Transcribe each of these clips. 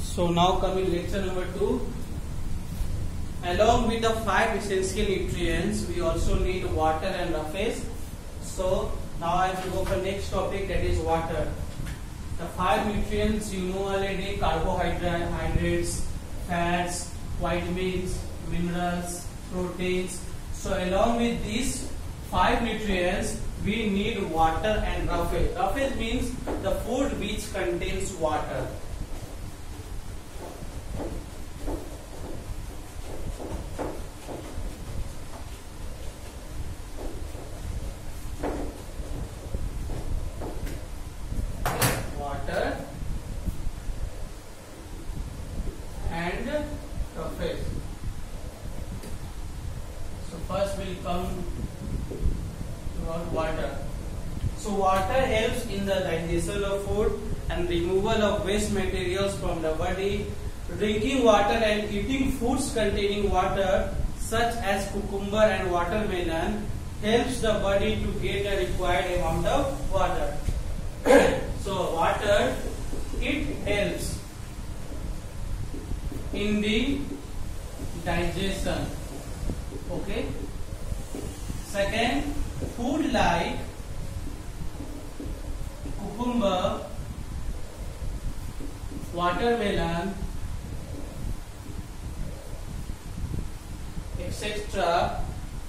So now coming lecture number 2. Along with the 5 essential nutrients, we also need water and roughage. So now I will go for next topic, that is water. The 5 nutrients you know already: carbohydrates, fats, vitamins, minerals, proteins. So along with these 5 nutrients, we need water and roughage. Roughage means the food which contains water. Water and roughage. So first we'll come about water. So water helps in the digestion of food and removal of waste materials from the body. Drinking water and eating foods containing water such as cucumber and watermelon helps the body to get the required amount of water. So water, it helps in the digestion. Okay. Second, food like cucumber, watermelon, etc.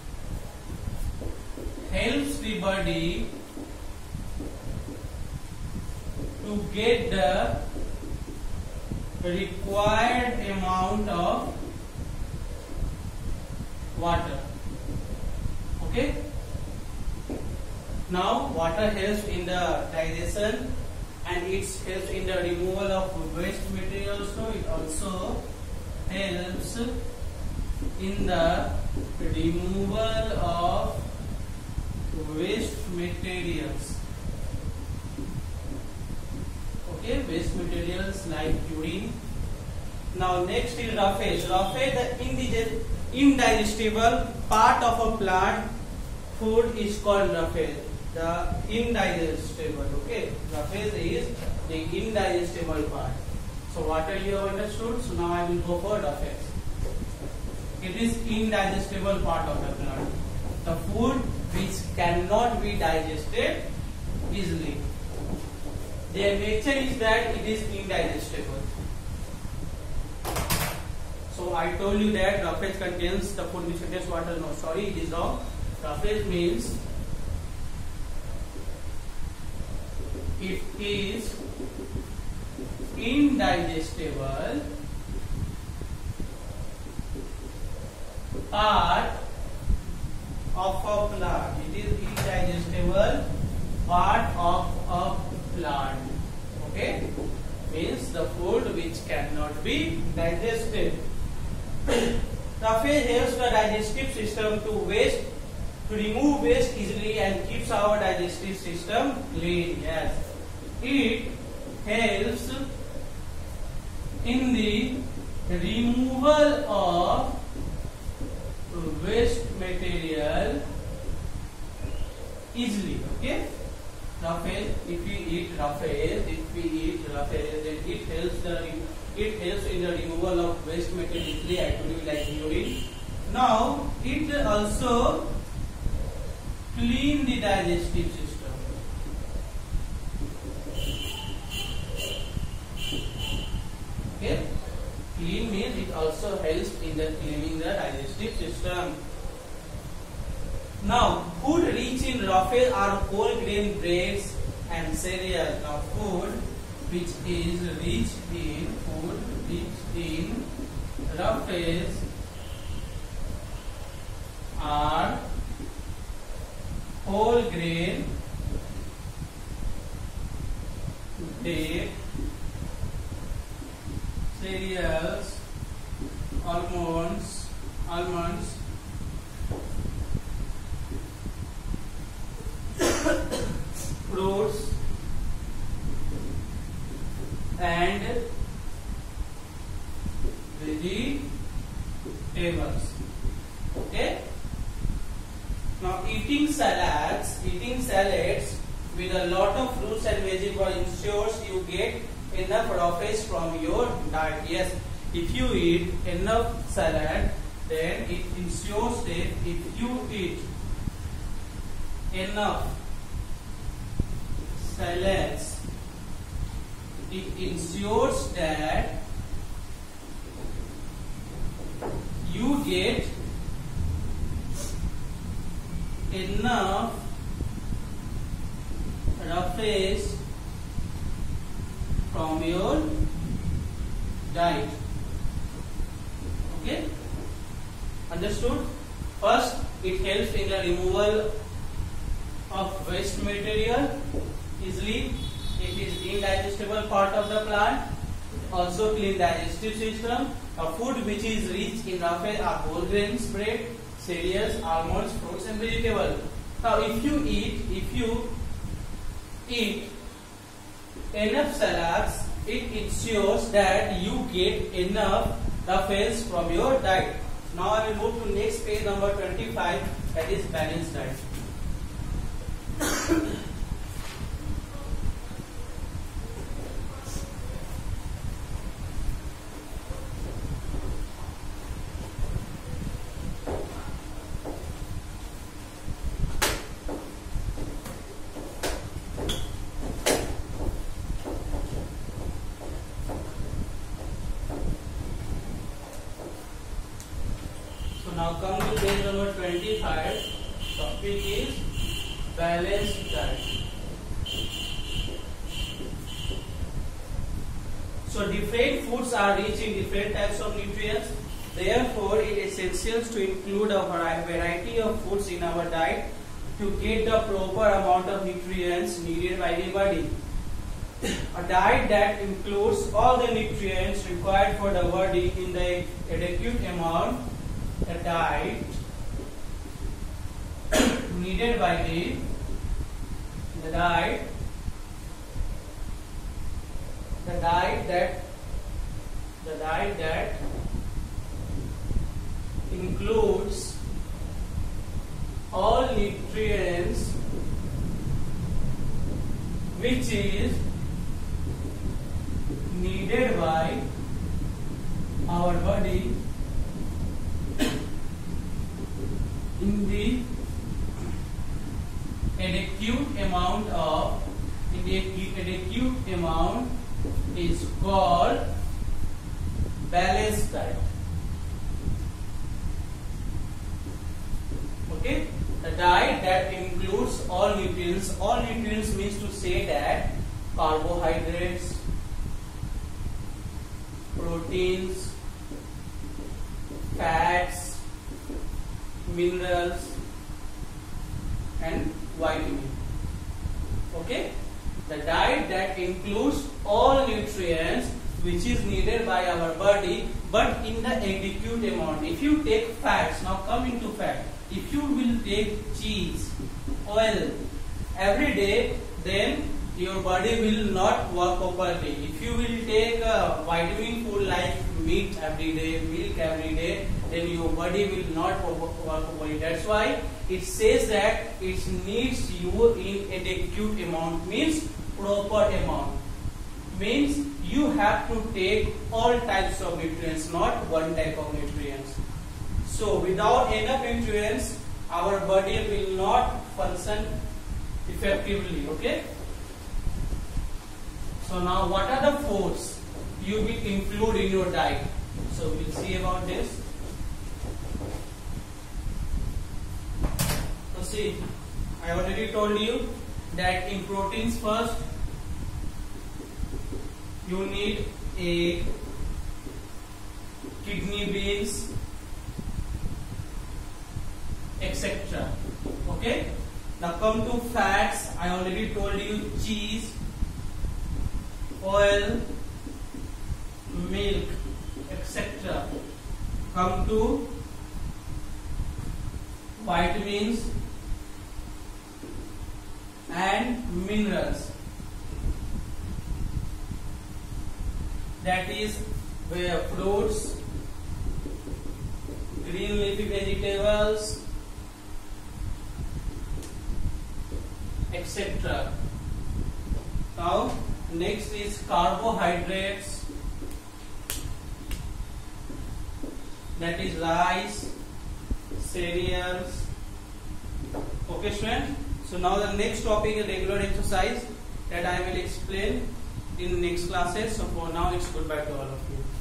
helps the body to get the required amount of water. Okay. Now water helps in the digestion and it helps in the removal of waste materials. So it also helps in the removal of waste materials. Okay, waste materials like urine. Now next is roughage. Roughage, the indigestible part of a plant food is called roughage. The indigestible. Okay, roughage is the indigestible part. So water you have understood. So now I will go for roughage. It is indigestible part of the plant. The food which cannot be digested easily. Their nature is that it is indigestible. So I told you that roughage contains the food which contains water. No, sorry, it is wrong. Roughage means it is indigestible part of a plant. It is indigestible part of a plant. Okay, means the food which cannot be digested. Roughage helps the digestive system to remove waste easily and keeps our digestive system clean. Yes, it helps in the removal of waste material easily. Okay, roughage. If we eat roughage, then it helps in the removal of waste material easily. I told you, like urine. Now it also clean the digestive system. Okay, clean means it also helps in the cleaning the digestive system. Now, food rich in roughage are whole grain breads and cereals. Now, food which is rich in roughage are whole grain bread, cereals, almonds, fruits, and vegetables. Okay. Now eating salads with a lot of fruits and vegetables ensures you get enough roughage from your diet. Yes, if you eat enough salad, then it ensures that if you eat enough salads, it ensures that you get enough roughage from your diet. Okay, understood? First, it helps in the removal of waste material easily. It is indigestible part of the plant. Also clean digestive system. A food which is rich in roughage are whole grains, bread, cereals, almonds, fruits and vegetables. Now if you eat enough salads, it ensures that you get enough roughage from your diet. Now I will move to next page number 25, that is balanced diet. Now come to page number 25. Topic is balanced diet. So different foods are rich in different types of nutrients. Therefore, it is essential to include a variety of foods in our diet to get the proper amount of nutrients needed by the body. A diet that includes all the nutrients required for the body in the adequate amount. The diet needed by the diet that includes all nutrients which is needed by our body in the adequate amount is called balanced diet. Okay, the diet that includes all nutrients. All nutrients means to say that carbohydrates, proteins, fats, minerals and vitamin. Okay, the diet that includes all nutrients which is needed by our body but in the adequate amount. If you take fats, now come into fat. If you will take cheese, oil every day, then your body will not work properly. If you will take a vitamin food like meat every day, milk every day, then your body will not work properly. That's why it says that it needs you in adequate amount, means proper amount. Means you have to take all types of nutrients, not one type of nutrients. So without enough nutrients, our body will not function effectively. Okay. So now what are the foods you will include in your diet? So we'll see about this. So see, I already told you that in proteins first you need egg, kidney beans, etc. Okay. Now come to fats. I already told you cheese, oil, milk, etc. Come to vitamins and minerals. That is where fruits, green leafy vegetables, etc. Now Next is carbohydrates, that is rice, cereals. Okay, student. So now the next topic is regular exercise that I will explain in next classes. So for now, it's goodbye to all of you.